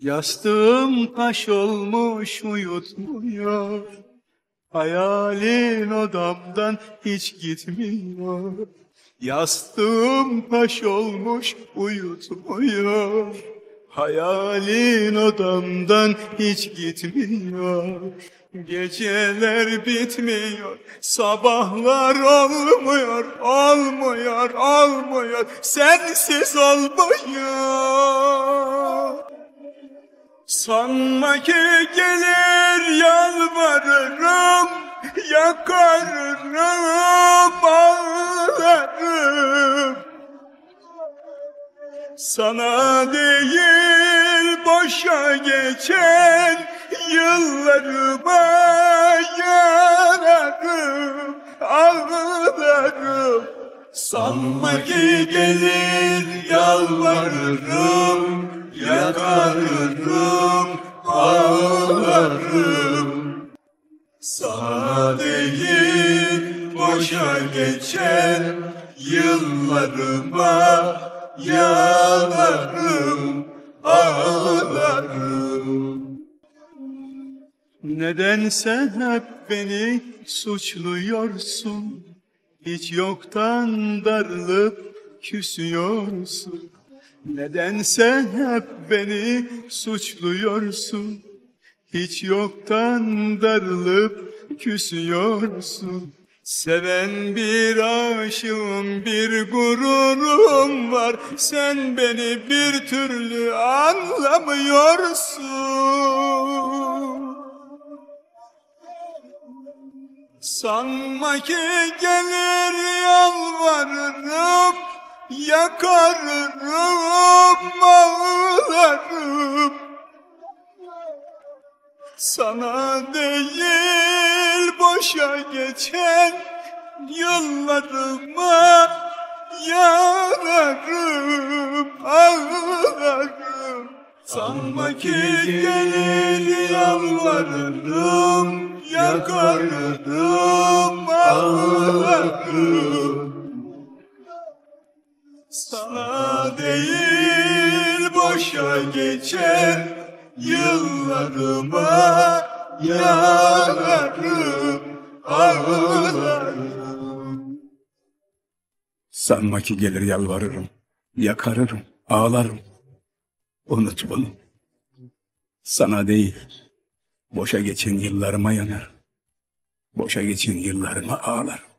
Yastığım taş olmuş uyutmuyor, hayalin odamdan hiç gitmiyor. Yastığım taş olmuş uyutmuyor, hayalin odamdan hiç gitmiyor. Geceler bitmiyor, sabahlar olmuyor, olmuyor, olmuyor, sensiz olmuyor. Sanma ki gelir yalvarırım, yakarırım, ağlarım. Sana değil boşa geçen yıllarıma yararım, ağlarım. Sanma ki gelir yalvarırım, yakarırım, ağlarım. Sana değil boşa geçen yıllarıma yanarım, ağlarım. Nedense hep beni suçluyorsun, hiç yoktan darılıp küsüyorsun. Nedense hep beni suçluyorsun, hiç yoktan darılıp küsüyorsun. Seven bir aşığım, bir gururum var, sen beni bir türlü anlamıyorsun. Sanma ki gelir yalvarırım, yakarırım, ağlarım. Sana değil boşa geçen yıllarıma yanarım, ağlarım. Sanma ki gelir yalvarırım, yakarırım, ağlarım. Sana değil boşa geçen yıllarıma yanarım, ağlarım. Sanma ki gelir yalvarırım, yakarırım, ağlarım. Unut bunu. Sana değil, boşa geçen yıllarıma yanar. Boşa geçen yıllarıma ağlarım.